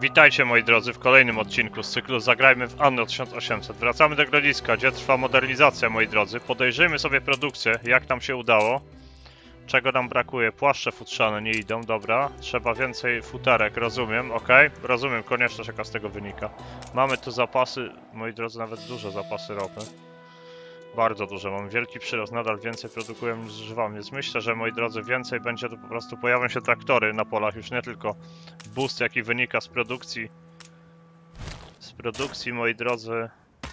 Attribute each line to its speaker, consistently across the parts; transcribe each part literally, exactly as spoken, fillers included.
Speaker 1: Witajcie moi drodzy w kolejnym odcinku z cyklu Zagrajmy w Anno tysiąc osiemset. Wracamy do Grodziska, gdzie trwa modernizacja, moi drodzy. Podejrzyjmy sobie produkcję, jak nam się udało. Czego nam brakuje? Płaszcze futrzane nie idą, dobra. Trzeba więcej futerek, rozumiem, ok. Rozumiem konieczność, jaka z tego wynika. Mamy tu zapasy, moi drodzy, nawet duże zapasy ropy. Bardzo duże, mam wielki przyrost, nadal więcej produkujemy niż zużywamy, więc myślę, że moi drodzy, więcej będzie tu po prostu, pojawią się traktory na polach, już nie tylko boost, jaki wynika z produkcji, z produkcji, moi drodzy,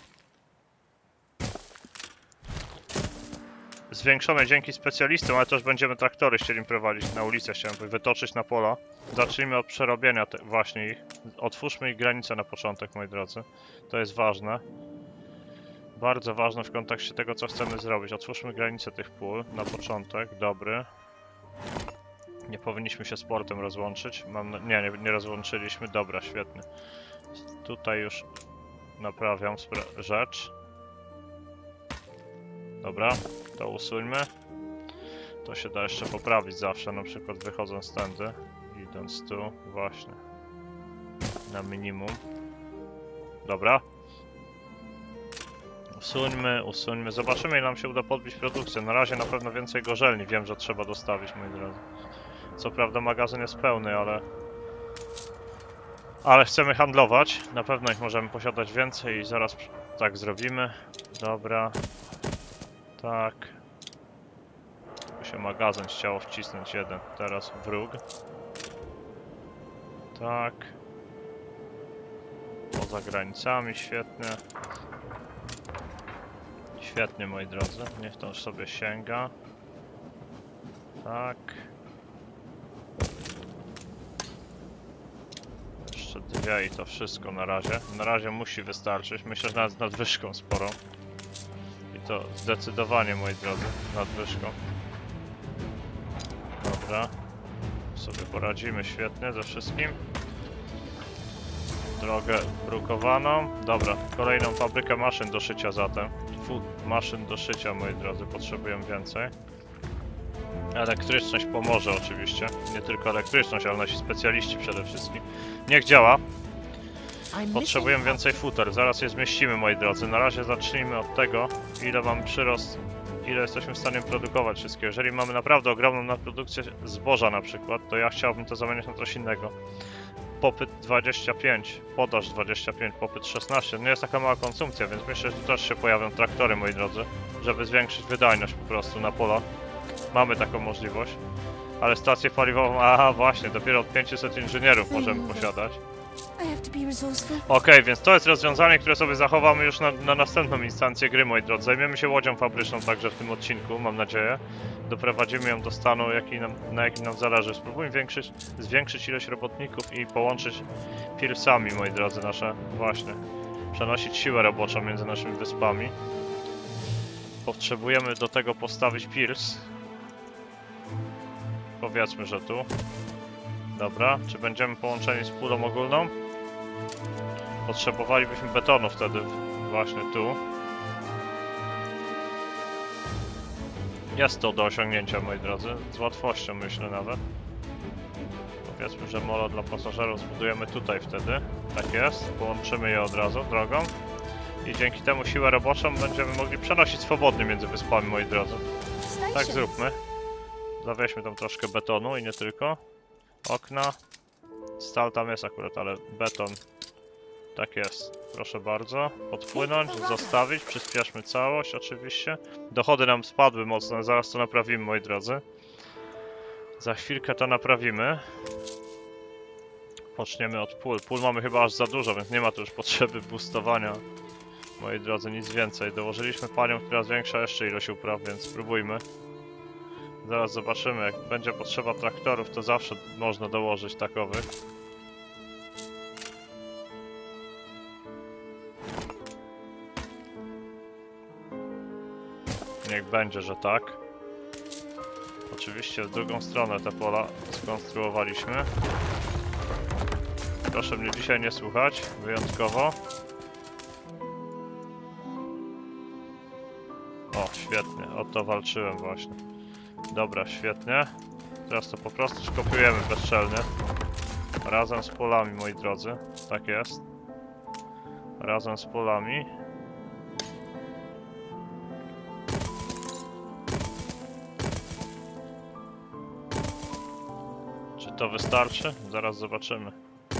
Speaker 1: zwiększonej dzięki specjalistom, ale też będziemy traktory chcieli prowadzić na ulicę, chciałem wytoczyć na pola. Zacznijmy od przerobienia te, właśnie ich, otwórzmy ich granicę na początek, moi drodzy, to jest ważne. Bardzo ważne w kontekście tego, co chcemy zrobić. Otwórzmy granicę tych pól na początek. Dobry. Nie powinniśmy się z portem rozłączyć. Mam na... nie, nie, nie rozłączyliśmy. Dobra, świetnie. Tutaj już naprawiam rzecz. Dobra, to usuńmy. To się da jeszcze poprawić zawsze, na przykład wychodząc tędy. Idąc tu, właśnie. Na minimum. Dobra. Usuńmy, usuńmy. Zobaczymy, ile nam się uda podbić produkcję. Na razie na pewno więcej gorzelni wiem, że trzeba dostawić, moi drodzy. Co prawda magazyn jest pełny, ale... Ale chcemy handlować. Na pewno ich możemy posiadać więcej i zaraz tak zrobimy. Dobra. Tak. Tu się magazyn chciało wcisnąć jeden. Teraz wróg. Tak. Poza granicami, świetnie. Świetnie, moi drodzy, niech to już sobie sięga. Tak. Jeszcze dwie i to wszystko na razie. Na razie musi wystarczyć. Myślę, że nawet z nadwyżką sporo. I to zdecydowanie, moi drodzy, nadwyżką. Dobra. Sobie poradzimy świetnie ze wszystkim. Drogę brukowaną. Dobra, kolejną fabrykę maszyn do szycia zatem. Maszyn do szycia, moi drodzy, potrzebuję więcej. Elektryczność pomoże oczywiście. Nie tylko elektryczność, ale nasi specjaliści przede wszystkim. Niech działa. Potrzebuję więcej futer. Zaraz je zmieścimy, moi drodzy. Na razie zacznijmy od tego, ile mam przyrost, ile jesteśmy w stanie produkować wszystkiego. Jeżeli mamy naprawdę ogromną nadprodukcję zboża na przykład, to ja chciałbym to zamienić na coś innego. Popyt dwadzieścia pięć, podaż dwadzieścia pięć, popyt szesnaście. Nie jest taka mała konsumpcja, więc myślę, że tu też się pojawią traktory, moi drodzy, żeby zwiększyć wydajność po prostu na pola. Mamy taką możliwość. Ale stację paliwową, aha, właśnie, dopiero od pięciuset inżynierów możemy posiadać. Okej, okay, więc to jest rozwiązanie, które sobie zachowamy już na, na następną instancję gry, moi drodzy. Zajmiemy się łodzią fabryczną także w tym odcinku, mam nadzieję. Doprowadzimy ją do stanu, jaki nam, na jakim nam zależy. Spróbujmy większyć, zwiększyć ilość robotników i połączyć pirsami, moi drodzy, nasze, właśnie. Przenosić siłę roboczą między naszymi wyspami. Potrzebujemy do tego postawić pirs. Powiedzmy, że tu. Dobra, czy będziemy połączeni z pulą ogólną? Potrzebowalibyśmy betonu wtedy właśnie tu. Jest to do osiągnięcia, moi drodzy, z łatwością myślę nawet. Powiedzmy, że molo dla pasażerów zbudujemy tutaj wtedy. Tak jest, połączymy je od razu drogą. I dzięki temu siłę roboczą będziemy mogli przenosić swobodnie między wyspami, moi drodzy. Tak zróbmy. Zawieźmy tam troszkę betonu i nie tylko. Okna. Stal tam jest akurat, ale beton. Tak jest. Proszę bardzo. Podpłynąć, zostawić. Przyspieszmy całość oczywiście. Dochody nam spadły mocno, zaraz to naprawimy, moi drodzy. Za chwilkę to naprawimy. Poczniemy od pól. Pól mamy chyba aż za dużo, więc nie ma tu już potrzeby boostowania. Moi drodzy, nic więcej. Dołożyliśmy panią, która zwiększa jeszcze ilość upraw, więc spróbujmy. Zaraz zobaczymy, jak będzie potrzeba traktorów, to zawsze można dołożyć takowych. Niech będzie, że tak. Oczywiście w drugą stronę te pola skonstruowaliśmy. Proszę mnie dzisiaj nie słuchać, wyjątkowo. O, świetnie, o to walczyłem właśnie. Dobra, świetnie. Teraz to po prostu skopiujemy bezczelnie. Razem z polami, moi drodzy. Tak jest. Razem z polami. Czy to wystarczy? Zaraz zobaczymy.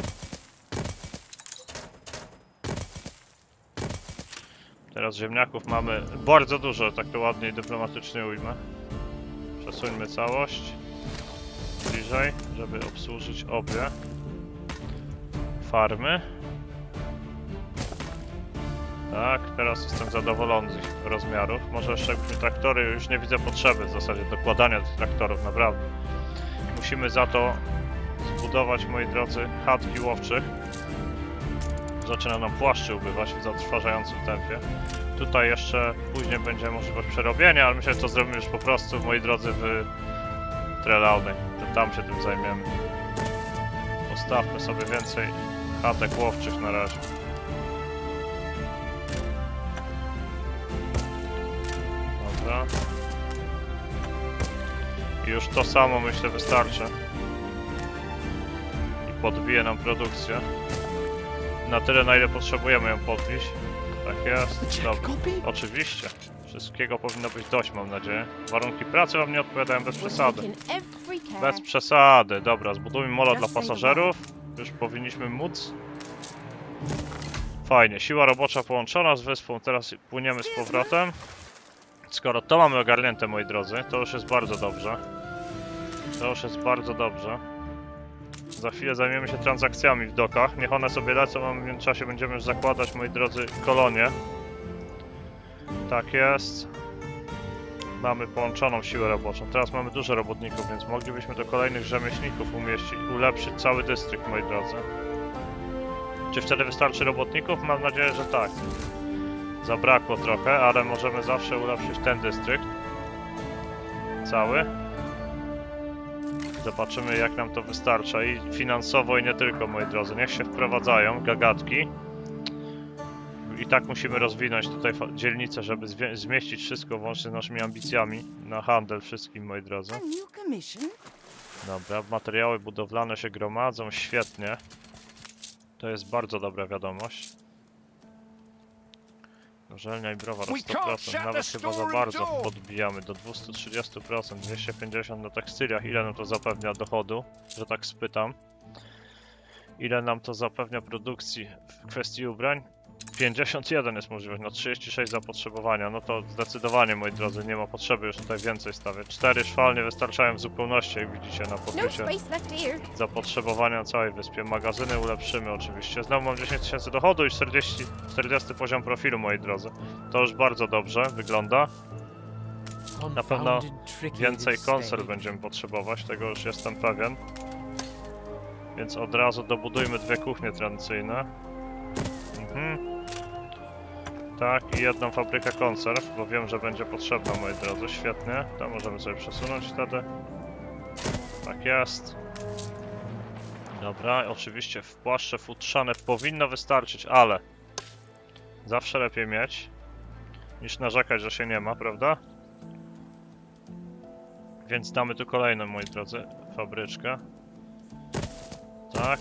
Speaker 1: Teraz ziemniaków mamy bardzo dużo, tak to ładnie i dyplomatycznie ujmę. Przesuńmy całość bliżej, żeby obsłużyć obie farmy. Tak, teraz jestem zadowolony z ich rozmiarów. Może jeszcze jakbyśmy traktory, już nie widzę potrzeby w zasadzie dokładania tych traktorów, naprawdę. Musimy za to zbudować, moi drodzy, chatki łowczych. Zaczyna nam płaszczy ubywać w zatrważającym tempie. Tutaj jeszcze później będzie możliwość przerobienia, ale myślę, że to zrobimy już po prostu, moi drodzy, w Trelawny. To tam się tym zajmiemy. Postawmy sobie więcej chatek łowczych na razie. Dobra. I już to samo, myślę, wystarczy. I podbije nam produkcję. Na tyle, na ile potrzebujemy ją podbić. Tak jest. Dobra. Oczywiście. Wszystkiego powinno być dość, mam nadzieję. Warunki pracy wam nie odpowiadają bez przesady. Bez przesady. Dobra, zbudujmy molo dla pasażerów. Już powinniśmy móc. Fajnie. Siła robocza połączona z wyspą. Teraz płyniemy z powrotem. Skoro to mamy ogarnięte, moi drodzy, to już jest bardzo dobrze. To już jest bardzo dobrze. Za chwilę zajmiemy się transakcjami w dokach. Niech one sobie lecą, a w międzyczasie będziemy już zakładać, moi drodzy, kolonie. Tak jest. Mamy połączoną siłę roboczą. Teraz mamy dużo robotników, więc moglibyśmy do kolejnych rzemieślników umieścić, ulepszyć cały dystrykt, moi drodzy. Czy wtedy wystarczy robotników? Mam nadzieję, że tak. Zabrakło trochę, ale możemy zawsze ulepszyć ten dystrykt. Cały. Zobaczymy, jak nam to wystarcza i finansowo, i nie tylko, moi drodzy. Niech się wprowadzają gagatki. I tak musimy rozwinąć tutaj dzielnicę, żeby zmieścić wszystko włącznie z naszymi ambicjami na handel wszystkim, moi drodzy. Dobra, materiały budowlane się gromadzą, świetnie. To jest bardzo dobra wiadomość. Żelnia i browar o sto procent, nawet chyba za bardzo podbijamy do dwieście trzydzieści procent, dwieście pięćdziesiąt na tekstyliach. Ile nam to zapewnia dochodu, że tak spytam? Ile nam to zapewnia produkcji w kwestii ubrań? pięćdziesiąt jeden jest możliwość, na trzydzieści sześć zapotrzebowania. No to zdecydowanie, moi drodzy, nie ma potrzeby już tutaj więcej stawiać. cztery szwalnie wystarczają w zupełności, jak widzicie, na pokrycie zapotrzebowania na całej wyspie. Magazyny ulepszymy oczywiście. Znowu mam dziesięć tysięcy dochodu i czterdzieści, czterdzieści poziom profilu, moi drodzy. To już bardzo dobrze wygląda. Na pewno więcej konserw będziemy potrzebować, tego już jestem pewien. Więc od razu dobudujmy dwie kuchnie tradycyjne. Mhm. Tak, i jedną fabrykę konserw, bo wiem, że będzie potrzebna, moi drodzy. Świetnie, to możemy sobie przesunąć wtedy. Tak jest. Dobra, oczywiście w płaszcze futrzane powinno wystarczyć, ale zawsze lepiej mieć niż narzekać, że się nie ma, prawda? Więc damy tu kolejną, moi drodzy, fabryczkę. Tak.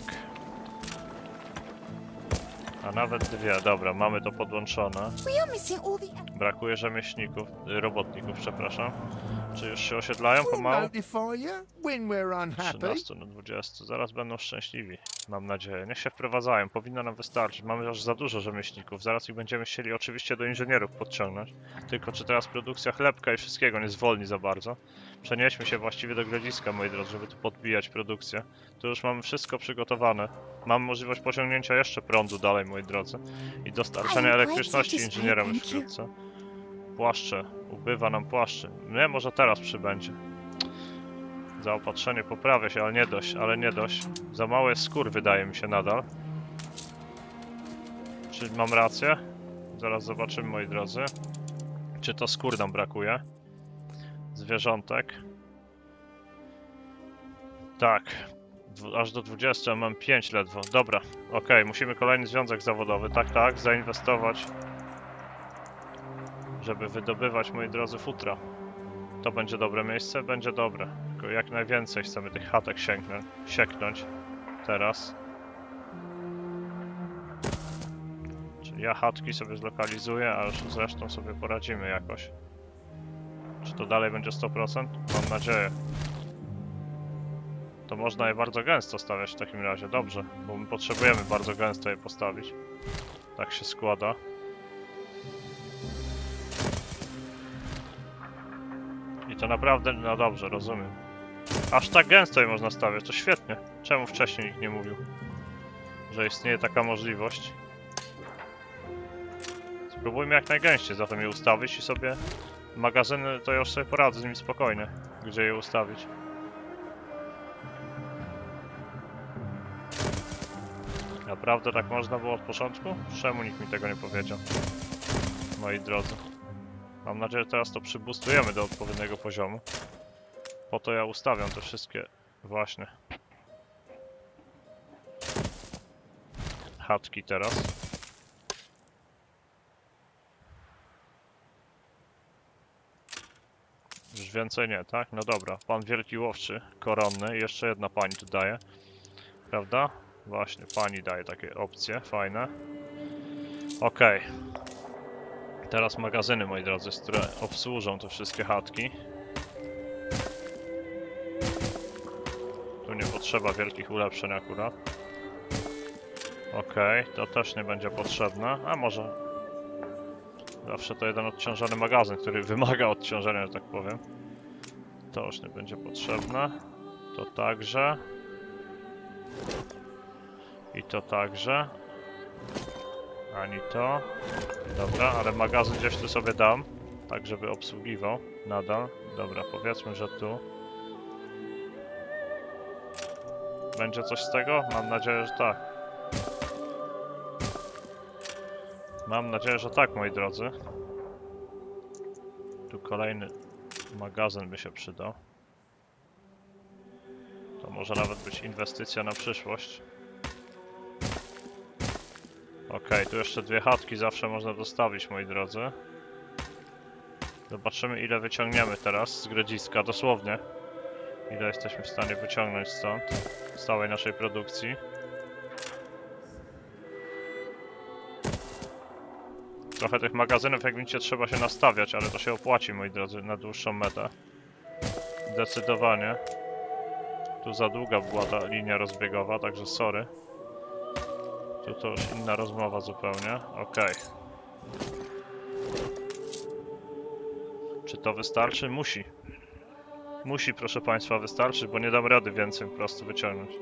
Speaker 1: A nawet dwie, dobra, mamy to podłączone. Brakuje rzemieślników, robotników, przepraszam. Czy już się osiedlają pomału? trzynaście na dwadzieścia, zaraz będą szczęśliwi, mam nadzieję. Niech się wprowadzają, powinno nam wystarczyć. Mamy aż za dużo rzemieślników, zaraz ich będziemy chcieli oczywiście do inżynierów podciągnąć. Tylko czy teraz produkcja chlebka i wszystkiego nie zwolni za bardzo? Przenieśmy się właściwie do grodziska, moi drodzy, żeby tu podbijać produkcję. Tu już mamy wszystko przygotowane. Mamy możliwość pociągnięcia jeszcze prądu dalej, moi drodzy. I dostarczania elektryczności inżynierom już wkrótce. Płaszcze. Ubywa nam płaszczy. Nie, może teraz przybędzie. Zaopatrzenie poprawia się, ale nie dość, ale nie dość. Za mały skór wydaje mi się nadal. Czy mam rację? Zaraz zobaczymy, moi drodzy. Czy to skór nam brakuje? Zwierzątek. Tak. Aż do dwudziestu, mam pięć ledwo. Dobra, okej, okay. Musimy kolejny związek zawodowy. Tak, tak, zainwestować. Żeby wydobywać, moi drodzy, futra. To będzie dobre miejsce? Będzie dobre. Tylko jak najwięcej chcemy tych chatek sięgnąć, sieknąć. Teraz. Czyli ja chatki sobie zlokalizuję, a już zresztą sobie poradzimy jakoś. Czy to dalej będzie sto procent? Mam nadzieję. To można je bardzo gęsto stawiać w takim razie, dobrze, bo my potrzebujemy bardzo gęsto je postawić. Tak się składa. I to naprawdę, no dobrze, rozumiem. Aż tak gęsto je można stawiać, to świetnie. Czemu wcześniej nikt nie mówił, że istnieje taka możliwość? Spróbujmy jak najgęściej zatem je ustawić i sobie... Magazyny to ja już sobie poradzę z nimi spokojnie, gdzie je ustawić. Naprawdę tak można było od początku? Czemu nikt mi tego nie powiedział? Moi drodzy. Mam nadzieję, że teraz to przybustujemy do odpowiedniego poziomu. Po to ja ustawiam te wszystkie właśnie chatki teraz. Już więcej nie, tak? No dobra. Pan Wielki Łowczy, koronny. I jeszcze jedna pani tu daje. Prawda? Właśnie, pani daje takie opcje, fajne. Okej. Teraz magazyny, moi drodzy, które obsłużą te wszystkie chatki. Tu nie potrzeba wielkich ulepszeń akurat. Okej, to też nie będzie potrzebne. A może... Zawsze to jeden odciążony magazyn, który wymaga odciążenia, że tak powiem. To już nie będzie potrzebne. To także. I to także. Ani to. Dobra, ale magazyn gdzieś tu sobie dam. Tak, żeby obsługiwał nadal. Dobra, powiedzmy, że tu. Będzie coś z tego? Mam nadzieję, że tak. Mam nadzieję, że tak, moi drodzy. Tu kolejny magazyn by się przydał. To może nawet być inwestycja na przyszłość. Okej, tu jeszcze dwie chatki zawsze można dostawić, moi drodzy. Zobaczymy, ile wyciągniemy teraz z grodziska, dosłownie. Ile jesteśmy w stanie wyciągnąć stąd, z całej naszej produkcji. Trochę tych magazynów, jak widzicie, trzeba się nastawiać, ale to się opłaci, moi drodzy, na dłuższą metę. Zdecydowanie. Tu za długa była ta linia rozbiegowa, także sorry. Tu to już inna rozmowa zupełnie. Okej. Czy to wystarczy? Musi. Musi, proszę Państwa, wystarczyć, bo nie dam rady więcej po prostu wyciągnąć.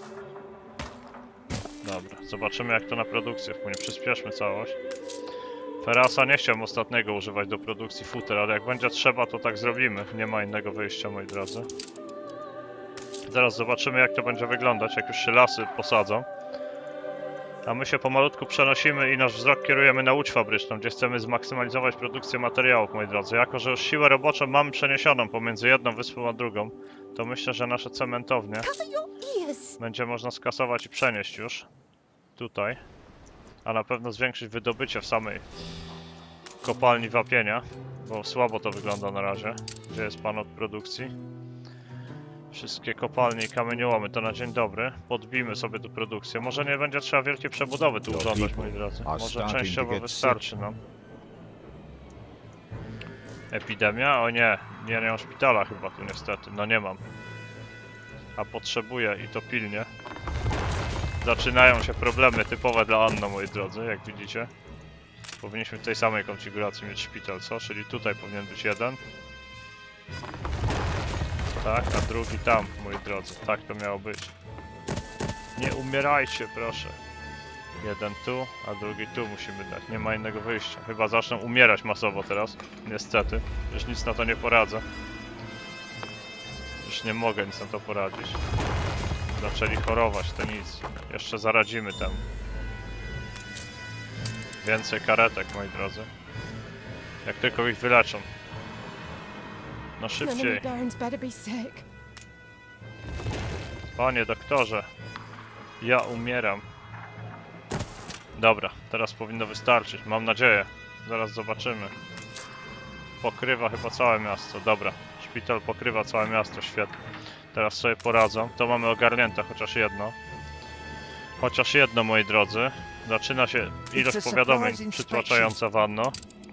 Speaker 1: Dobra, zobaczymy jak to na produkcję wpłynie. Przyspieszmy całość. Ferrasa nie chciałem ostatniego używać do produkcji futer, ale jak będzie trzeba, to tak zrobimy. Nie ma innego wyjścia, moi drodzy. Zaraz zobaczymy jak to będzie wyglądać, jak już się lasy posadzą. A my się pomalutku przenosimy i nasz wzrok kierujemy na łódź fabryczną, gdzie chcemy zmaksymalizować produkcję materiałów, moi drodzy. Jako że już siłę roboczą mamy przeniesioną pomiędzy jedną wyspą a drugą, to myślę, że nasze cementownie będzie można skasować i przenieść już tutaj. A na pewno zwiększyć wydobycie w samej kopalni wapienia, bo słabo to wygląda na razie. Gdzie jest pan od produkcji? Wszystkie kopalnie i kamieniołomy to na dzień dobry. Podbijmy sobie tu produkcję. Może nie będzie trzeba wielkie przebudowy tu urządzać, moi drodzy. Może częściowo wystarczy nam. Epidemia? O nie, nie, nie mam szpitala chyba tu niestety. No nie mam. A potrzebuję i to pilnie. Zaczynają się problemy typowe dla Anno, moi drodzy, jak widzicie. Powinniśmy w tej samej konfiguracji mieć szpital, co? Czyli tutaj powinien być jeden. Tak, a drugi tam, moi drodzy. Tak to miało być. Nie umierajcie, proszę. Jeden tu, a drugi tu musimy dać. Nie ma innego wyjścia. Chyba zaczną umierać masowo teraz. Niestety. Już nic na to nie poradzę. Już nie mogę nic na to poradzić. Zaczęli chorować, to nic. Jeszcze zaradzimy temu. Więcej karetek, moi drodzy. Jak tylko ich wyleczą. No szybciej. Panie doktorze. Ja umieram. Dobra, teraz powinno wystarczyć. Mam nadzieję. Zaraz zobaczymy. Pokrywa chyba całe miasto. Dobra, szpital pokrywa całe miasto, świetnie. Teraz sobie poradzą. To mamy ogarnięte, chociaż jedno. Chociaż jedno, moi drodzy. Zaczyna się ilość powiadomień przytłaczająca wanno.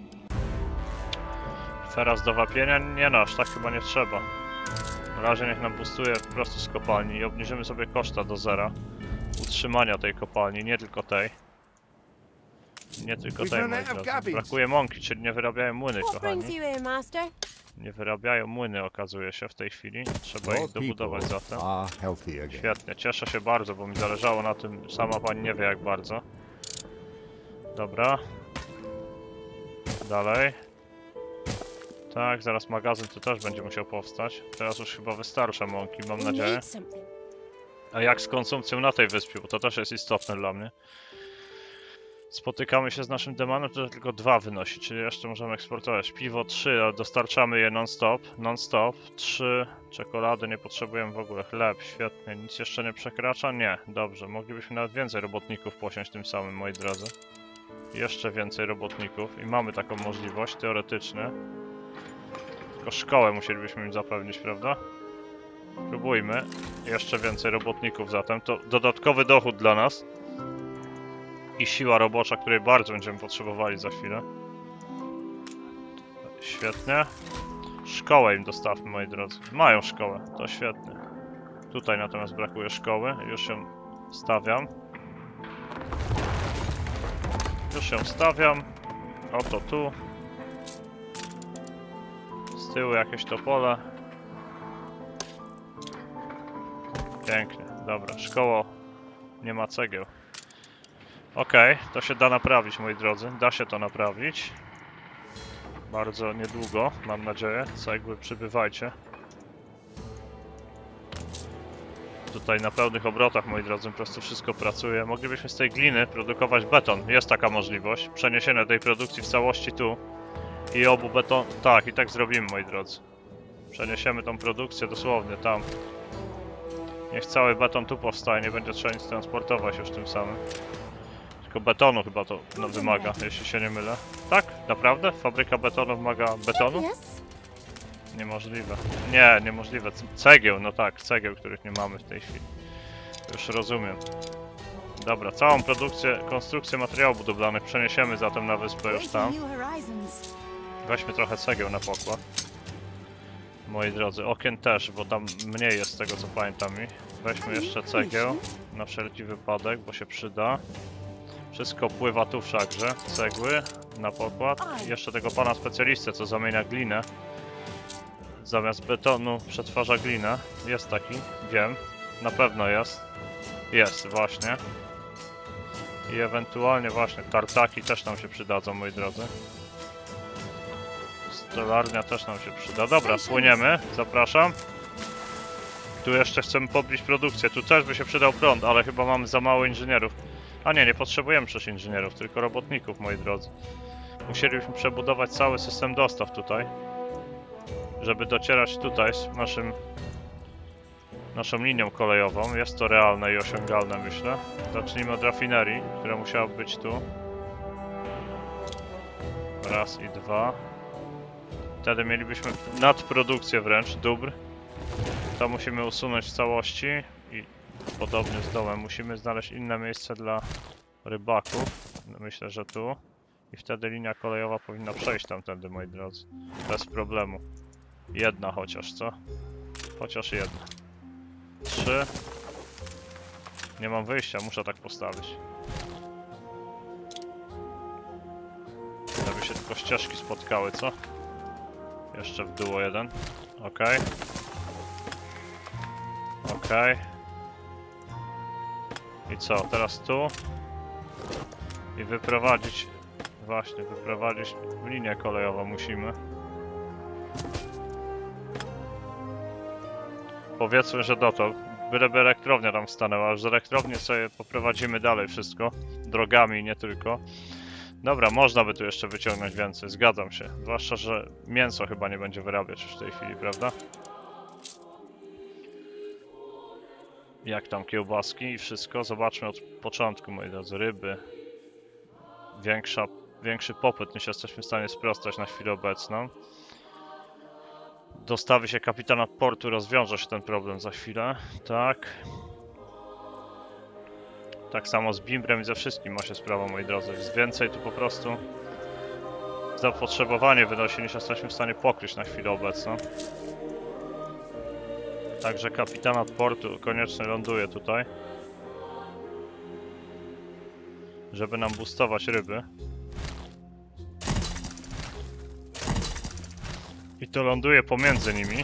Speaker 1: Teraz do wapienia? Nie no, aż tak chyba nie trzeba. Na razie niech nam boostuje po prostu z kopalni i obniżymy sobie koszta do zera. Utrzymania tej kopalni, nie tylko tej. Nie tylko tej, moi drodzy. Brakuje mąki, czyli nie wyrabiają młyny, kochani. Nie wyrabiają młyny, okazuje się w tej chwili. Trzeba ich dobudować zatem. Świetnie, cieszę się bardzo, bo mi zależało na tym. Sama pani nie wie jak bardzo. Dobra. Dalej. Tak, zaraz magazyn tu też będzie musiał powstać. Teraz już chyba wystarcza mąki, mam nadzieję. A jak z konsumpcją na tej wyspie, bo to też jest istotne dla mnie. Spotykamy się z naszym demanem, to tylko dwa wynosi, czyli jeszcze możemy eksportować. Piwo trzy, a dostarczamy je non-stop, non-stop. trzy, czekolady nie potrzebujemy w ogóle, chleb, świetnie. Nic jeszcze nie przekracza? Nie, dobrze. Moglibyśmy nawet więcej robotników posiąść tym samym, moi drodzy. Jeszcze więcej robotników i mamy taką możliwość, teoretycznie. Tylko szkołę musielibyśmy im zapewnić, prawda? Próbujmy. Jeszcze więcej robotników zatem. To dodatkowy dochód dla nas. I siła robocza, której bardzo będziemy potrzebowali za chwilę. Świetnie. Szkołę im dostawmy, moi drodzy. Mają szkołę, to świetnie. Tutaj natomiast brakuje szkoły. Już ją stawiam. Już ją stawiam. Oto tu. Z tyłu jakieś to pole. Pięknie, dobra. Szkoło. Nie ma cegieł. Okej, okay, to się da naprawić, moi drodzy. Da się to naprawić. Bardzo niedługo, mam nadzieję. Cegły, przybywajcie. Tutaj na pełnych obrotach, moi drodzy, po prostu wszystko pracuje. Moglibyśmy z tej gliny produkować beton. Jest taka możliwość. Przeniesienie tej produkcji w całości tu. I obu beton... Tak, i tak zrobimy, moi drodzy. Przeniesiemy tą produkcję dosłownie tam. Niech cały beton tu powstaje, nie będzie trzeba nic transportować już tym samym. Tylko betonu chyba to no, wymaga, jeśli się nie mylę. Tak? Naprawdę? Fabryka betonu wymaga betonu? Niemożliwe. Nie, niemożliwe. Cegieł, no tak, cegieł, których nie mamy w tej chwili. Już rozumiem. Dobra, całą produkcję, konstrukcję materiałów budowlanych przeniesiemy zatem na wyspę już tam. Weźmy trochę cegieł na pokład. Moi drodzy, okien też, bo tam mniej jest z tego co pamiętam. Weźmy jeszcze cegieł na wszelki wypadek, bo się przyda. Wszystko pływa tu wszakże. Cegły na pokład. I jeszcze tego pana specjalistę, co zamienia glinę. Zamiast betonu przetwarza glinę. Jest taki, wiem. Na pewno jest. Jest, właśnie. I ewentualnie właśnie tartaki też nam się przydadzą, moi drodzy. Stolarnia też nam się przyda. Dobra, płyniemy. Zapraszam. Tu jeszcze chcemy poblić produkcję. Tu też by się przydał prąd, ale chyba mamy za mało inżynierów. A nie, nie potrzebujemy przecież inżynierów, tylko robotników, moi drodzy. Musielibyśmy przebudować cały system dostaw tutaj, żeby docierać tutaj z naszym, naszą linią kolejową. Jest to realne i osiągalne, myślę. Zacznijmy od rafinerii, która musiała być tu. Raz i dwa. Wtedy mielibyśmy nadprodukcję wręcz dóbr. To musimy usunąć w całości i podobnie z domem musimy znaleźć inne miejsce dla rybaków. Myślę, że tu. I wtedy linia kolejowa powinna przejść tamtędy, moi drodzy. Bez problemu. Jedna chociaż, co? Chociaż jedna. Trzy. Nie mam wyjścia, muszę tak postawić. Żeby się tylko ścieżki spotkały, co? Jeszcze w dół jeden. Okej. Okej. I co? Teraz tu. I wyprowadzić... Właśnie, wyprowadzić linię kolejową musimy. Powiedzmy, że dotąd. Byleby elektrownia tam stanęła. Już z elektrowni sobie poprowadzimy dalej wszystko. Drogami, nie tylko. Dobra, można by tu jeszcze wyciągnąć więcej, zgadzam się. Zwłaszcza, że mięso chyba nie będzie wyrabiać już w tej chwili, prawda? Jak tam kiełbaski i wszystko. Zobaczmy od początku, moi drodzy. Ryby. Większa, większy popyt niż jesteśmy w stanie sprostać na chwilę obecną. Dostawi się kapitana portu, rozwiąże się ten problem za chwilę. Tak. Tak samo z bimbrem i ze wszystkim ma się sprawa, moi drodzy. Jest więcej tu po prostu zapotrzebowanie wynosi, niż jesteśmy w stanie pokryć na chwilę obecną. Także kapitanat portu koniecznie ląduje tutaj, żeby nam boostować ryby. I to ląduje pomiędzy nimi.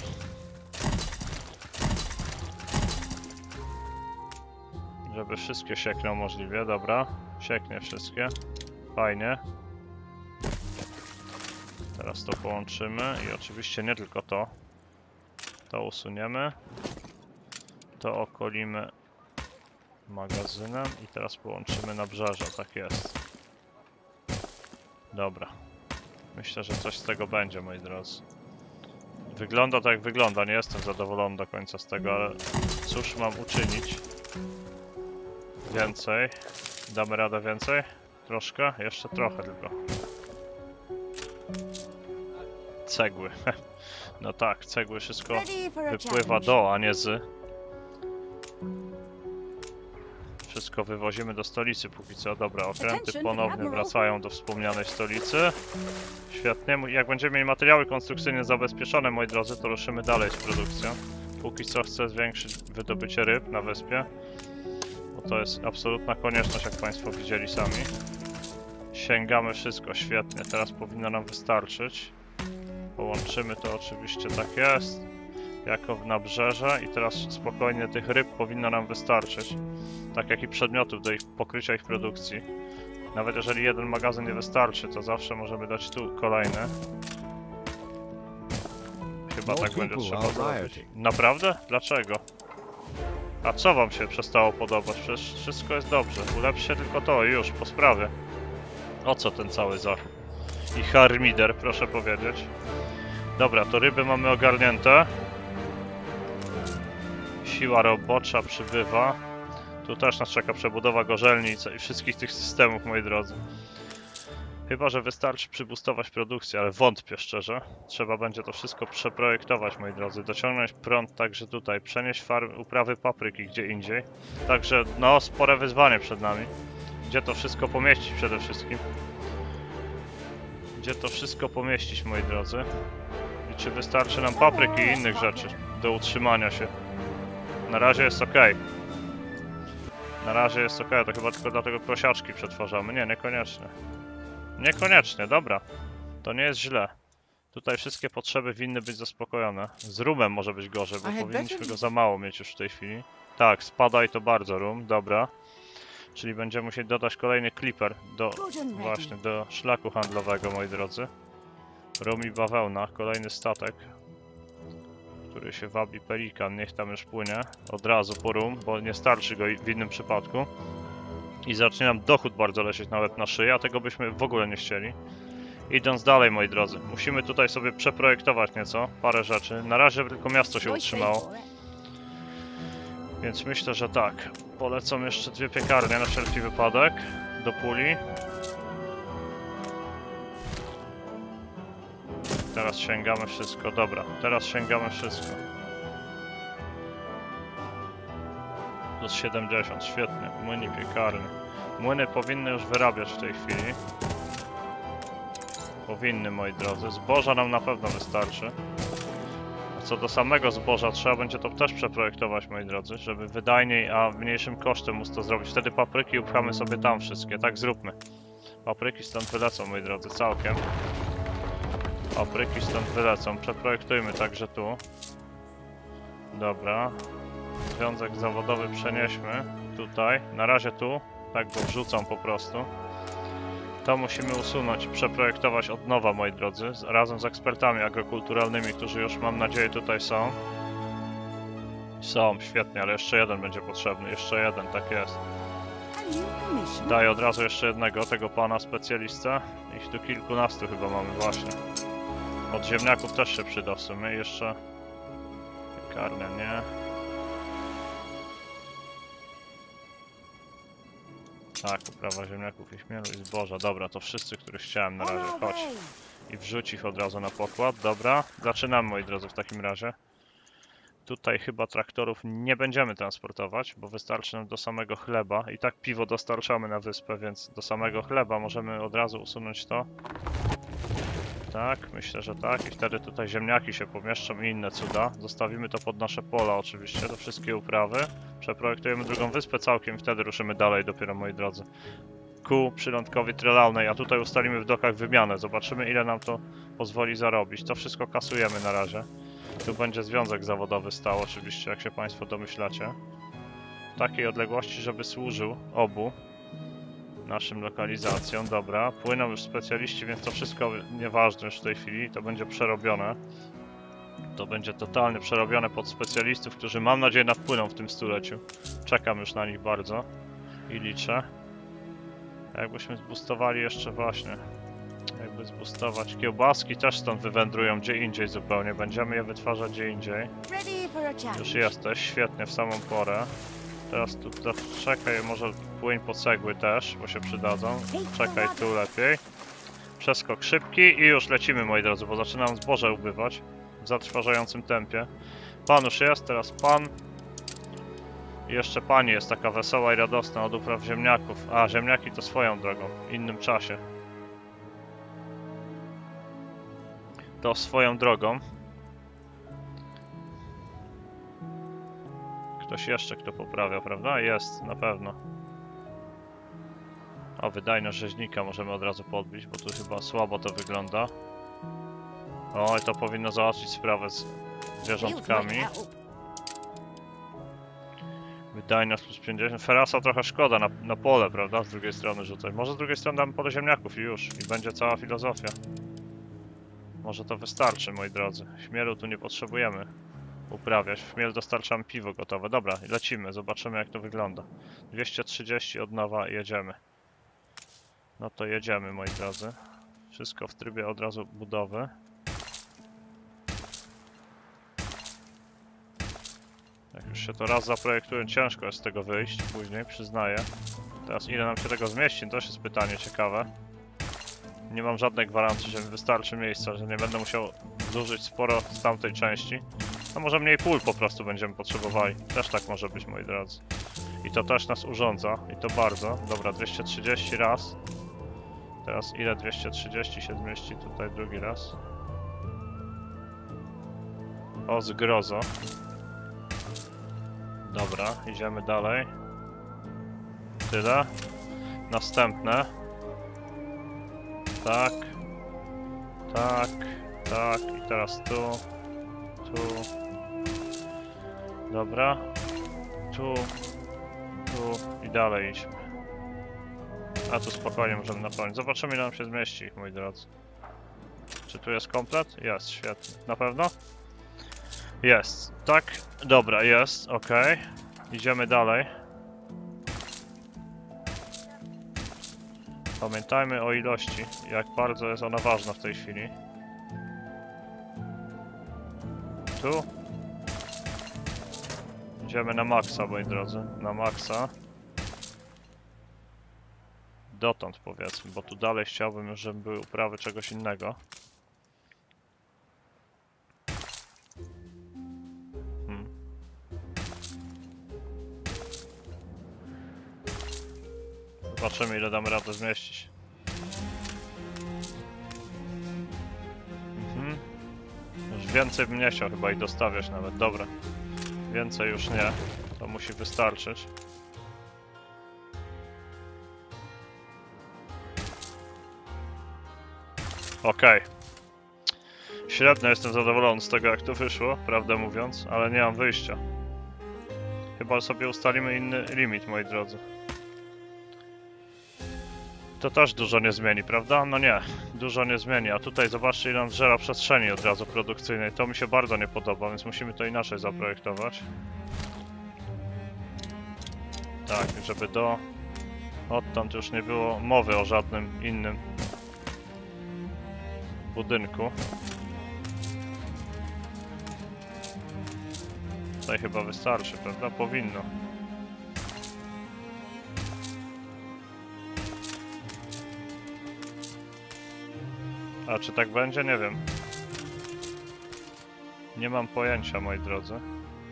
Speaker 1: Żeby wszystkie siekną możliwie, dobra. Sieknie wszystkie. Fajnie. Teraz to połączymy i oczywiście nie tylko to. To usuniemy. To okolimy magazynem i teraz połączymy nabrzeże, tak jest. Dobra. Myślę, że coś z tego będzie, moi drodzy. Wygląda tak jak wygląda, nie jestem zadowolony do końca z tego, ale cóż mam uczynić? Więcej. Damy radę więcej? Troszkę? Jeszcze trochę tylko. Cegły. No tak, cegły wszystko wypływa do, a nie z. Wszystko wywozimy do stolicy póki co. Dobra, okręty ponownie wracają do wspomnianej stolicy. Świetnie. Jak będziemy mieli materiały konstrukcyjne zabezpieczone, moi drodzy, to ruszymy dalej z produkcją. Póki co chcę zwiększyć wydobycie ryb na wyspie. Bo to jest absolutna konieczność, jak Państwo widzieli sami. Sięgamy wszystko, świetnie. Teraz powinno nam wystarczyć. Połączymy to oczywiście, tak jest. Jako w nabrzeże i teraz spokojnie tych ryb powinno nam wystarczyć. Tak jak i przedmiotów do ich pokrycia ich produkcji. Nawet jeżeli jeden magazyn nie wystarczy, to zawsze możemy dać tu kolejne. Chyba tak będzie trzeba zrobić. Naprawdę? Dlaczego? A co wam się przestało podobać? Przecież wszystko jest dobrze. Ulepszy się tylko to i już, po sprawie. O co ten cały zachód? I harmider, proszę powiedzieć. Dobra, to ryby mamy ogarnięte. Siła robocza przybywa. Tu też nas czeka przebudowa gorzelnic i wszystkich tych systemów, moi drodzy. Chyba że wystarczy przybustować produkcję, ale wątpię szczerze. Trzeba będzie to wszystko przeprojektować, moi drodzy. Dociągnąć prąd także tutaj, przenieść farmy, uprawy papryki gdzie indziej. Także no, spore wyzwanie przed nami. Gdzie to wszystko pomieścić przede wszystkim? Gdzie to wszystko pomieścić, moi drodzy? I czy wystarczy nam papryki i innych rzeczy do utrzymania się? Na razie jest ok. Na razie jest ok, to chyba tylko dlatego prosiaczki przetwarzamy. Nie, niekoniecznie. Niekoniecznie, dobra. To nie jest źle. Tutaj wszystkie potrzeby winny być zaspokojone. Z rumem może być gorzej, bo powinniśmy go za mało mieć już w tej chwili. Tak, spada i to bardzo rum, dobra. Czyli będziemy musieli dodać kolejny clipper do, właśnie, do szlaku handlowego, moi drodzy. Rum i bawełna, kolejny statek, który się wabi pelikan, niech tam już płynie od razu po rum, bo nie starczy go w innym przypadku. I zacznie nam dochód bardzo lecieć na łeb na szyję, a tego byśmy w ogóle nie chcieli. Idąc dalej, moi drodzy, musimy tutaj sobie przeprojektować nieco, parę rzeczy. Na razie tylko miasto się utrzymało. Więc myślę, że tak. Polecą jeszcze dwie piekarnie na wszelki wypadek do puli. Teraz sięgamy wszystko, dobra, teraz sięgamy wszystko. Plus siedemdziesiąt, świetnie, młyny i piekarnie. Młyny powinny już wyrabiać w tej chwili. Powinny, moi drodzy. Zboża nam na pewno wystarczy. A co do samego zboża, trzeba będzie to też przeprojektować, moi drodzy, żeby wydajniej, a mniejszym kosztem móc to zrobić. Wtedy papryki upchamy sobie tam wszystkie, tak zróbmy. Papryki stąd wylecą, moi drodzy, całkiem. Papryki stąd wylecą. Przeprojektujmy także tu. Dobra. Związek zawodowy przenieśmy tutaj. Na razie tu. Tak go wrzucam po prostu. To musimy usunąć i przeprojektować od nowa, moi drodzy. Razem z ekspertami agrokulturalnymi, którzy już, mam nadzieję, tutaj są. Są, świetnie, ale jeszcze jeden będzie potrzebny. Jeszcze jeden, tak jest. Daję od razu jeszcze jednego, tego pana specjalistę. Ich tu kilkunastu chyba mamy, właśnie. Od ziemniaków też się przyda w sumie. Jeszcze piekarnia, nie. Tak, uprawa ziemniaków i chmielu i zboża. Dobra, to wszyscy, których chciałem na razie. Chodź. I wrzuć ich od razu na pokład. Dobra, zaczynamy, moi drodzy, w takim razie. Tutaj chyba traktorów nie będziemy transportować, bo wystarczy nam do samego chleba. I tak piwo dostarczamy na wyspę, więc do samego chleba możemy od razu usunąć to. Tak, myślę, że tak. I wtedy tutaj ziemniaki się pomieszczą i inne cuda. Zostawimy to pod nasze pola oczywiście, do wszystkie uprawy. Przeprojektujemy drugą wyspę całkiem i wtedy ruszymy dalej dopiero, moi drodzy. Ku przylądkowi Trelalnej, a tutaj ustalimy w dokach wymianę. Zobaczymy, ile nam to pozwoli zarobić. To wszystko kasujemy na razie. Tu będzie związek zawodowy stał oczywiście, jak się Państwo domyślacie. W takiej odległości, żeby służył obu naszym lokalizacjom. Dobra, płyną już specjaliści, więc to wszystko nieważne już w tej chwili. To będzie przerobione. To będzie totalnie przerobione pod specjalistów, którzy mam nadzieję nadpłyną w tym stuleciu. Czekam już na nich bardzo i liczę. Jakbyśmy zboostowali jeszcze właśnie, jakby zboostować kiełbaski, też stąd wywędrują gdzie indziej zupełnie, będziemy je wytwarzać gdzie indziej. Już jesteś, świetnie, w samą porę. Teraz tu, to, czekaj, może płyń po cegły też, bo się przydadzą. Czekaj tu lepiej. Przeskok szybki i już lecimy, moi drodzy, bo zaczynam zboże ubywać w zatrważającym tempie. Pan już jest, teraz pan. I jeszcze pani jest taka wesoła i radosna od upraw ziemniaków. A, ziemniaki to swoją drogą, w innym czasie. To swoją drogą. Ktoś jeszcze, kto poprawia, prawda? Jest, na pewno. O, wydajność rzeźnika możemy od razu podbić, bo tu chyba słabo to wygląda. O, i to powinno załatwić sprawę z zwierzątkami. Wydajność plus pięćdziesiąt. Ferasa trochę szkoda na, na pole, prawda? Z drugiej strony rzucać. Może z drugiej strony damy pole ziemniaków i już. I będzie cała filozofia. Może to wystarczy, moi drodzy. Chmielu tu nie potrzebujemy uprawiać. W chmiel dostarczam piwo gotowe. Dobra, lecimy. Zobaczymy, jak to wygląda. dwieście trzydzieści od nowa, jedziemy. No to jedziemy, moi drodzy. Wszystko w trybie od razu budowy. Jak już się to raz zaprojektuje, ciężko jest z tego wyjść później, przyznaję. Teraz ile nam się tego zmieści, to też jest pytanie ciekawe. Nie mam żadnej gwarancji, że mi wystarczy miejsca, że nie będę musiał zużyć sporo z tamtej części. A może mniej pól po prostu będziemy potrzebowali. Też tak może być, moi drodzy. I to też nas urządza, i to bardzo. Dobra, dwieście trzydzieści raz. Teraz ile dwieście trzydzieści się zmieści tutaj drugi raz? O, zgrozo. Dobra, idziemy dalej. Tyle. Następne. Tak. Tak. Tak. I teraz tu. Tu. Dobra. Tu. Tu. I dalej idźmy. A tu spokojnie możemy napełnić. Zobaczymy, ile nam się zmieści, moi drodzy. Czy tu jest komplet? Jest, świetnie. Na pewno? Jest. Tak. Dobra, jest. Ok. Idziemy dalej. Pamiętajmy o ilości, jak bardzo jest ona ważna w tej chwili. Tu. Idziemy na maksa, moi drodzy. Na maksa. Dotąd powiedzmy, bo tu dalej chciałbym już, żeby były uprawy czegoś innego. Hmm. Zobaczymy, ile damy radę zmieścić. Mhm. Już więcej bym nie chciał chyba i dostawiać nawet. Dobra. Więcej już nie. To musi wystarczyć. Okej. Okay. Średnio jestem zadowolony z tego, jak to wyszło, prawdę mówiąc, ale nie mam wyjścia. Chyba sobie ustalimy inny limit, moi drodzy. To też dużo nie zmieni, prawda? No nie, dużo nie zmieni, a tutaj zobaczcie, ile nam zżera przestrzeni od razu produkcyjnej. To mi się bardzo nie podoba, więc musimy to inaczej zaprojektować. Tak, żeby do... odtąd już nie było mowy o żadnym innym budynku. Tutaj chyba wystarczy, prawda? Powinno. A czy tak będzie? Nie wiem. Nie mam pojęcia, moi drodzy.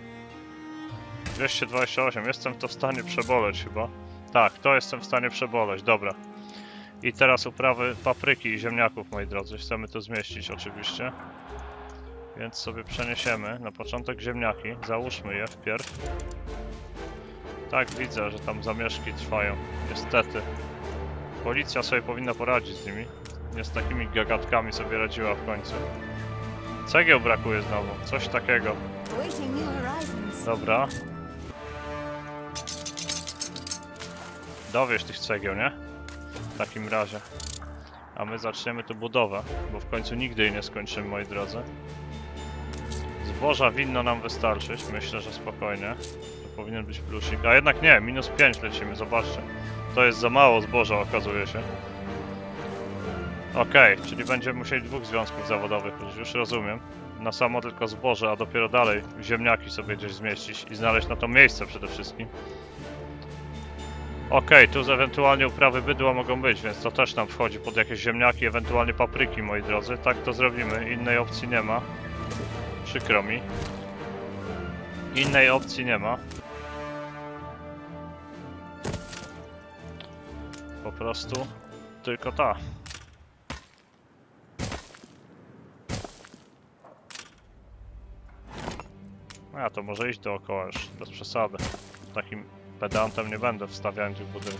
Speaker 1: dwieście dwadzieścia osiem, jestem to w stanie przeboleć chyba. Tak, to jestem w stanie przeboleć, dobra. I teraz uprawy papryki i ziemniaków, moi drodzy. Chcemy to zmieścić oczywiście. Więc sobie przeniesiemy na początek ziemniaki. Załóżmy je wpierw. Tak, widzę, że tam zamieszki trwają. Niestety. Policja sobie powinna poradzić z nimi. Nie z takimi gagatkami sobie radziła w końcu. Cegieł brakuje znowu. Coś takiego. Dobra. Dowieź tych cegieł, nie? W takim razie. A my zaczniemy tu budowę, bo w końcu nigdy jej nie skończymy, moi drodzy. Zboża winno nam wystarczyć, myślę, że spokojnie. To powinien być plusik. A jednak nie, minus pięć lecimy, zobaczcie. To jest za mało zboża, okazuje się. Okej, okay, czyli będziemy musieli dwóch związków zawodowych, już rozumiem. Na samo tylko zboże, a dopiero dalej ziemniaki sobie gdzieś zmieścić i znaleźć na to miejsce przede wszystkim. Okej, okay, tu ewentualnie uprawy bydła mogą być, więc to też nam wchodzi pod jakieś ziemniaki, ewentualnie papryki, moi drodzy. Tak to zrobimy, innej opcji nie ma. Przykro mi. Innej opcji nie ma. Po prostu tylko ta. A to może iść dookoła już, bez przesady. Takim pedantem nie będę wstawiać w budynku.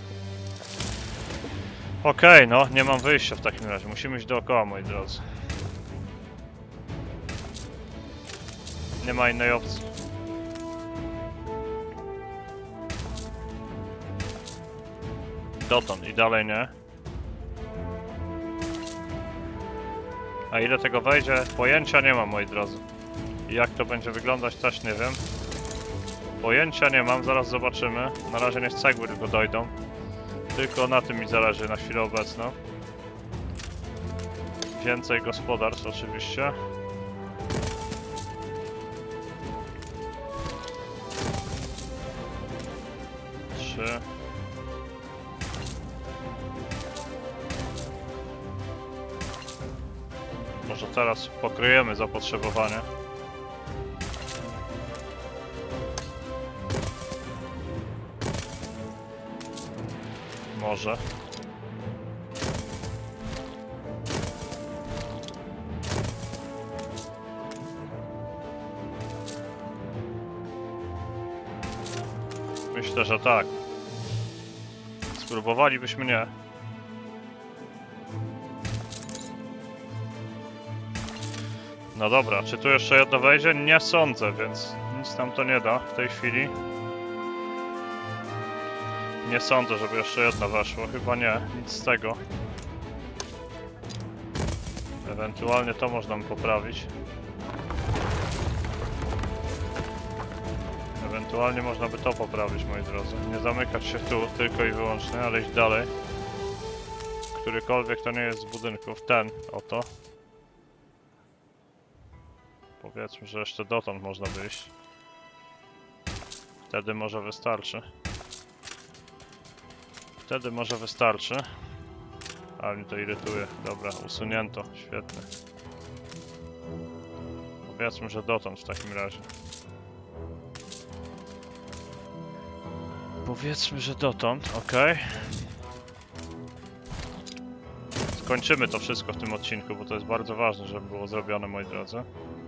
Speaker 1: Okej, okay, no nie mam wyjścia w takim razie. Musimy iść dookoła, moi drodzy. Nie ma innej opcji. Dotąd i dalej nie. A ile tego wejdzie? Pojęcia nie mam, moi drodzy. I jak to będzie wyglądać, też nie wiem. Pojęcia nie mam, zaraz zobaczymy. Na razie niech cegły tylko dojdą. Tylko na tym mi zależy na chwilę obecną. Więcej gospodarstw oczywiście. Trzy. Może teraz pokryjemy zapotrzebowanie. Może. Myślę, że tak. Spróbowalibyśmy nie. No dobra, czy tu jeszcze jedno wejdzie? Nie sądzę, więc nic nam to nie da w tej chwili. Nie sądzę, żeby jeszcze jedno weszło. Chyba nie, nic z tego. Ewentualnie to można poprawić. Ewentualnie można by to poprawić, moi drodzy. Nie zamykać się tu tylko i wyłącznie, ale iść dalej. Którykolwiek to nie jest z budynków. Ten, oto. Powiedzmy, że jeszcze dotąd można wyjść. Wtedy może wystarczy. Wtedy może wystarczy. Ale mnie to irytuje. Dobra, usunięto. Świetnie. Powiedzmy, że dotąd w takim razie. Powiedzmy, że dotąd, ok. Skończymy to wszystko w tym odcinku, bo to jest bardzo ważne, żeby było zrobione, moi drodzy.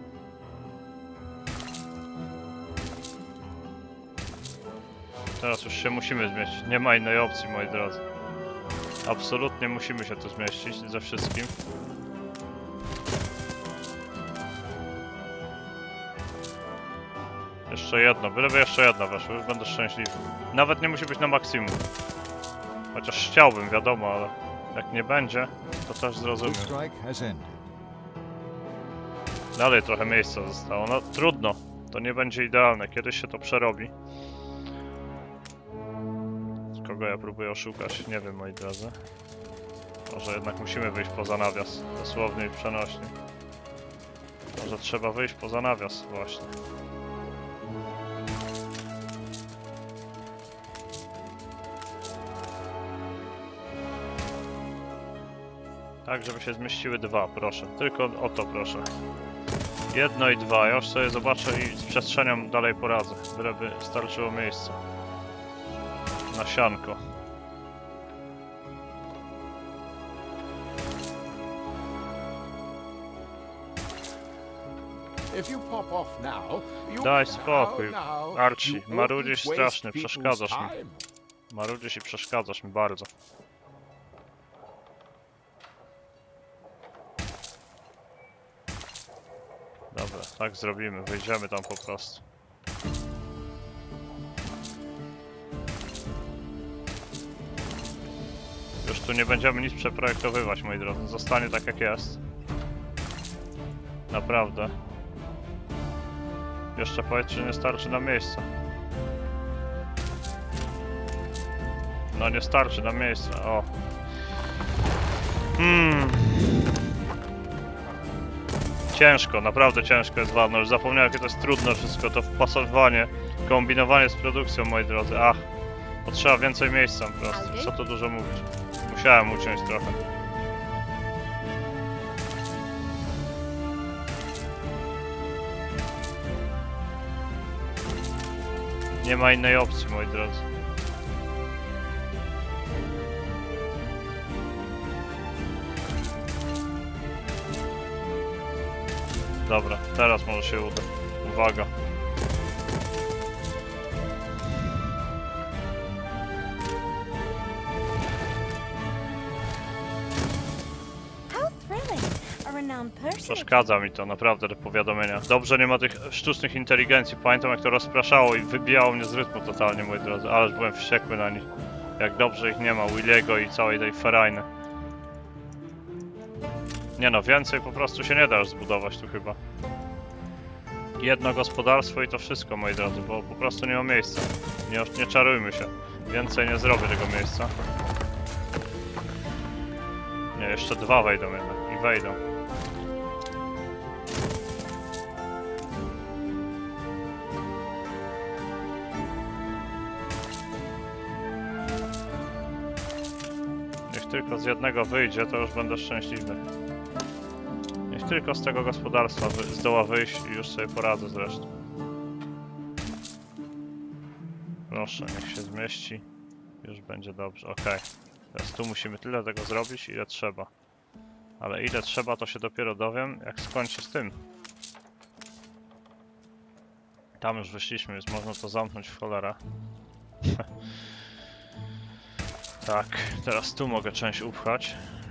Speaker 1: Teraz już się musimy zmieścić. Nie ma innej opcji, moi drodzy. Absolutnie musimy się tu zmieścić ze wszystkim. Jeszcze jedno, byleby jeszcze jedno weszło, już będę szczęśliwy. Nawet nie musi być na maksimum. Chociaż chciałbym, wiadomo, ale jak nie będzie, to też zrozumiem. Dalej trochę miejsca zostało, no trudno. To nie będzie idealne, kiedyś się to przerobi. Kogo ja próbuję oszukać? Nie wiem, moi drodzy. Może jednak musimy wyjść poza nawias, dosłownie i przenośnie. Może trzeba wyjść poza nawias, właśnie. Tak, żeby się zmieściły dwa, proszę. Tylko o to proszę. Jedno i dwa, ja już sobie zobaczę i z przestrzenią dalej poradzę, byleby starczyło miejsca. Na sianko. Daj spokój, Archie, marudzisz straszny, przeszkadzasz mi. Marudzisz i przeszkadzasz mi bardzo. Dobra, tak zrobimy, wyjdziemy tam po prostu. Już tu nie będziemy nic przeprojektowywać, moi drodzy, zostanie tak jak jest. Naprawdę. Jeszcze powiedz, czy nie starczy na miejsca. No nie starczy na miejsca, o. Hmm. Ciężko, naprawdę ciężko jest wadno. Już zapomniałem, jakie to jest trudne wszystko, to wpasowywanie, kombinowanie z produkcją, moi drodzy. Ach, potrzeba więcej miejsca po prostu, co tu dużo mówić. Musiałem uciąć trochę. Nie ma innej opcji, moi drodzy. Dobra, teraz może się uda. Uwaga. Przeszkadza mi to, naprawdę, te powiadomienia. Dobrze, nie ma tych sztucznych inteligencji. Pamiętam, jak to rozpraszało i wybijało mnie z rytmu totalnie, moi drodzy. Ależ byłem wściekły na nich. Jak dobrze ich nie ma, Williego i całej tej ferajny. Nie no, więcej po prostu się nie da już zbudować tu chyba. Jedno gospodarstwo i to wszystko, moi drodzy, bo po prostu nie ma miejsca. Nie, nie czarujmy się. Więcej nie zrobię tego miejsca. Nie, jeszcze dwa wejdą jednak. I wejdą. Niech tylko z jednego wyjdzie, to już będę szczęśliwy. Niech tylko z tego gospodarstwa zdoła wyjść i już sobie poradzę zresztą. Proszę, niech się zmieści. Już będzie dobrze, okej. Okay. Teraz tu musimy tyle tego zrobić, ile trzeba. Ale ile trzeba, to się dopiero dowiem, jak skończę z tym. Tam już wyszliśmy, więc można to zamknąć w cholerę. Tak, teraz tu mogę część upchać.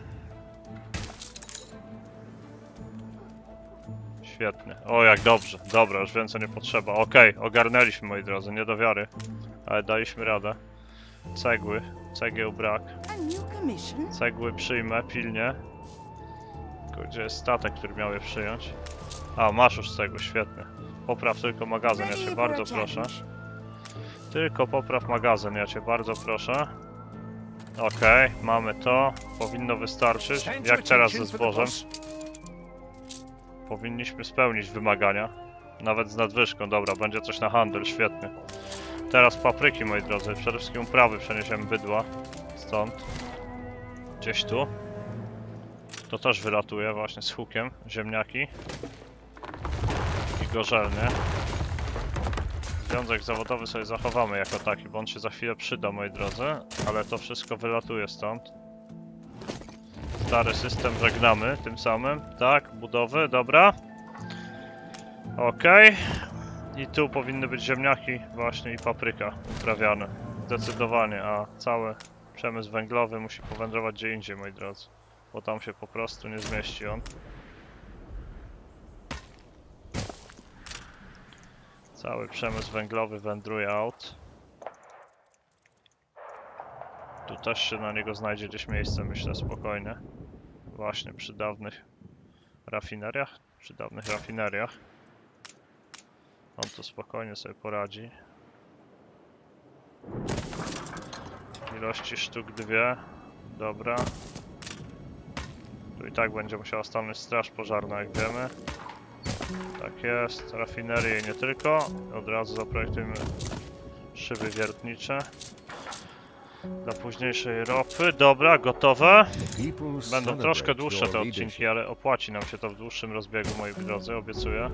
Speaker 1: Świetnie. O, jak dobrze. Dobra, już więcej nie potrzeba. Okej, okay, ogarnęliśmy, moi drodzy, nie do wiary. Ale daliśmy radę. Cegły. Cegieł brak. Cegły przyjmę pilnie. Gdzie jest statek, który miał je przyjąć? A, masz już cegły, świetnie. Popraw tylko magazyn, ja cię bardzo proszę. Tylko popraw magazyn, ja cię bardzo proszę. Okej, okay, mamy to. Powinno wystarczyć. Jak teraz ze zbożem? Powinniśmy spełnić wymagania. Nawet z nadwyżką, dobra, będzie coś na handel, świetnie. Teraz papryki, moi drodzy. Przede wszystkim uprawy przeniesiemy bydła. Stąd. Gdzieś tu. To też wylatuje właśnie z hukiem. Ziemniaki. I gorzelnie. Związek zawodowy sobie zachowamy jako taki, bo on się za chwilę przyda, moi drodzy. Ale to wszystko wylatuje stąd. Stary system żegnamy tym samym. Tak, budowy, dobra. Okej. Okay. I tu powinny być ziemniaki właśnie i papryka uprawiane. Zdecydowanie, a cały przemysł węglowy musi powędrować gdzie indziej, moi drodzy. Bo tam się po prostu nie zmieści on. Cały przemysł węglowy wędruje out. Tu też się na niego znajdzie gdzieś miejsce, myślę, spokojnie. Właśnie przy dawnych rafineriach. Przy dawnych rafineriach. On tu spokojnie sobie poradzi. Ilości sztuk dwie. Dobra. Tu i tak będzie musiała stanąć straż pożarna, jak wiemy. Tak jest. Rafinerie i nie tylko. Od razu zaprojektujmy szyby wiertnicze. Dla późniejszej ropy. Dobra, gotowe. Będą troszkę dłuższe te odcinki, ale opłaci nam się to w dłuższym rozbiegu, moi drodzy, obiecuję.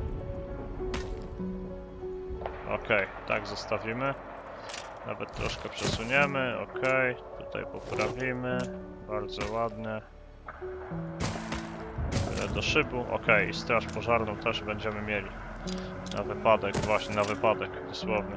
Speaker 1: Okej, tak zostawimy. Nawet troszkę przesuniemy, okej. Tutaj poprawimy. Bardzo ładnie. Tyle do szybu, okej. I straż pożarną też będziemy mieli. Na wypadek, właśnie na wypadek, dosłownie.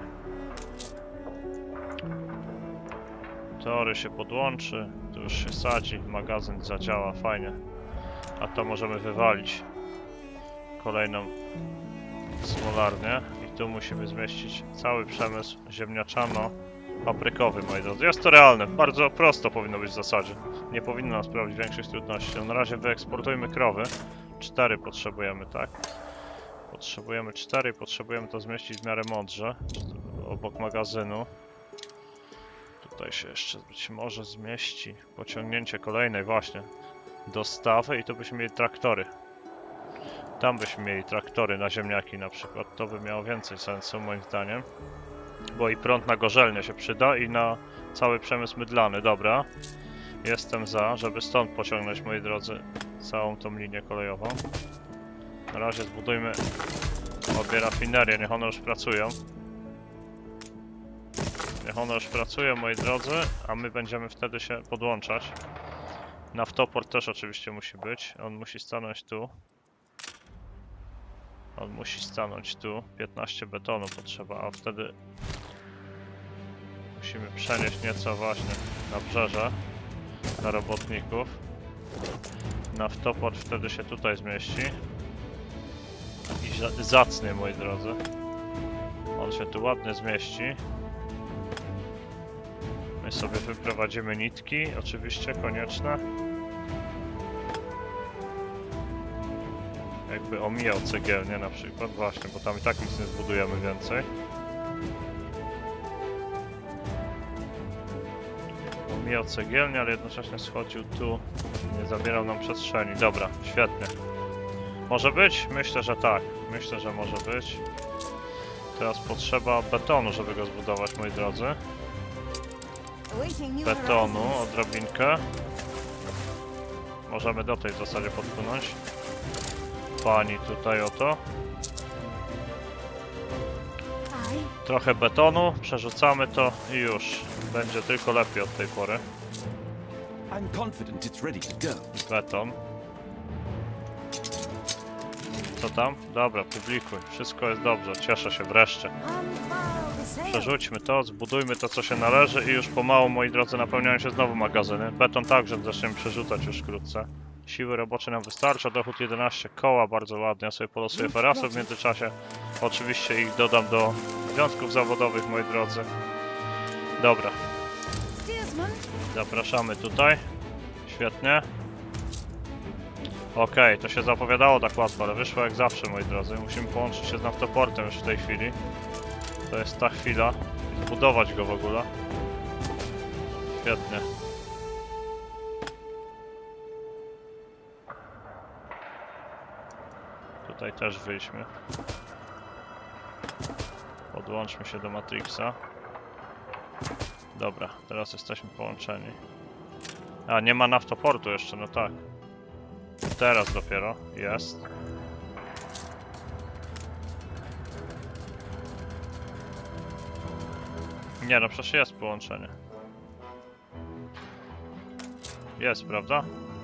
Speaker 1: Tory się podłączy, tu już się sadzi, magazyn zadziała, fajnie. A to możemy wywalić kolejną smolarnię i tu musimy zmieścić cały przemysł ziemniaczano-paprykowy, moi drodzy. Jest to realne, bardzo prosto powinno być w zasadzie. Nie powinno nas sprawić większych trudności. Na razie wyeksportujmy krowy. Cztery potrzebujemy, tak? Potrzebujemy cztery i potrzebujemy to zmieścić w miarę mądrze, obok magazynu. Tutaj się jeszcze być może zmieści pociągnięcie kolejnej właśnie dostawy i to byśmy mieli traktory. Tam byśmy mieli traktory na ziemniaki na przykład. To by miało więcej sensu moim zdaniem. Bo i prąd na gorzelnię się przyda i na cały przemysł mydlany. Dobra. Jestem za, żeby stąd pociągnąć, moi drodzy, całą tą linię kolejową. Na razie zbudujmy obie rafinerie, niech one już pracują. Niech one już pracują, moi drodzy, a my będziemy wtedy się podłączać. Naftoport też oczywiście musi być. On musi stanąć tu. On musi stanąć tu. piętnaście betonu potrzeba, a wtedy musimy przenieść nieco właśnie na brzeże dla robotników. Naftoport wtedy się tutaj zmieści. I zacnie, moi drodzy. On się tu ładnie zmieści. My sobie wyprowadzimy nitki, oczywiście konieczne. Jakby omijał cegielnię na przykład, właśnie, bo tam i tak nic nie zbudujemy więcej. Omijał cegielnię, ale jednocześnie schodził tu, nie zabierał nam przestrzeni. Dobra, świetnie. Może być? Myślę, że tak. Myślę, że może być. Teraz potrzeba betonu, żeby go zbudować, moi drodzy. Betonu, odrobinkę. Możemy do tej w zasadzie podpłynąć. Pani tutaj oto. Trochę betonu, przerzucamy to i już. Będzie tylko lepiej od tej pory. Beton. Co tam? Dobra, publikuj. Wszystko jest dobrze, cieszę się wreszcie. Przerzućmy to, zbudujmy to, co się należy i już pomału, moi drodzy, napełniają się znowu magazyny. Beton także zaczniemy przerzucać już wkrótce. Siły robocze nam wystarcza, dochód jedenaście koła, bardzo ładnie. Ja sobie polosuję ferasów w międzyczasie. Oczywiście ich dodam do związków zawodowych, moi drodzy. Dobra. Zapraszamy tutaj. Świetnie. Okej, okay, to się zapowiadało tak łatwo, ale wyszło jak zawsze, moi drodzy. Musimy połączyć się z naftoportem już w tej chwili. To jest ta chwila. Zbudować go w ogóle. Świetnie. Tutaj też wyjdźmy. Podłączmy się do Matrixa. Dobra, teraz jesteśmy połączeni. A, nie ma naftoportu jeszcze, no tak. Teraz dopiero jest. Nie, no przecież jest połączenie. Jest, prawda?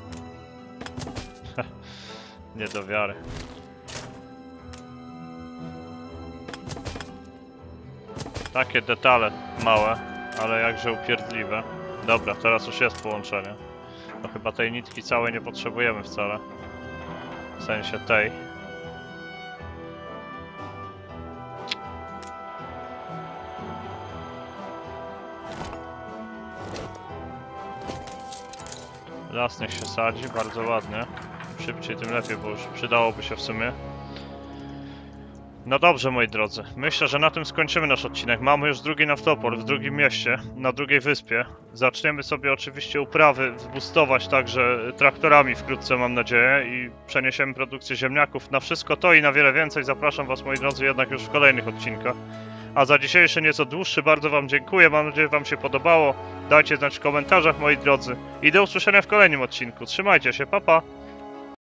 Speaker 1: Nie do wiary. Takie detale małe, ale jakże upierdliwe. Dobra, teraz już jest połączenie. No chyba tej nitki całej nie potrzebujemy wcale. W sensie tej. Las niech się sadzi, bardzo ładnie. Szybciej tym lepiej, bo już przydałoby się w sumie. No dobrze, moi drodzy. Myślę, że na tym skończymy nasz odcinek. Mamy już drugi naftoport w drugim mieście, na drugiej wyspie. Zaczniemy sobie oczywiście uprawy zboostować także traktorami wkrótce, mam nadzieję, i przeniesiemy produkcję ziemniaków. Na wszystko to i na wiele więcej zapraszam was, moi drodzy, jednak już w kolejnych odcinkach. A za dzisiejszy nieco dłuższy bardzo wam dziękuję, mam nadzieję, że wam się podobało. Dajcie znać w komentarzach, moi drodzy. I do usłyszenia w kolejnym odcinku. Trzymajcie się, pa pa!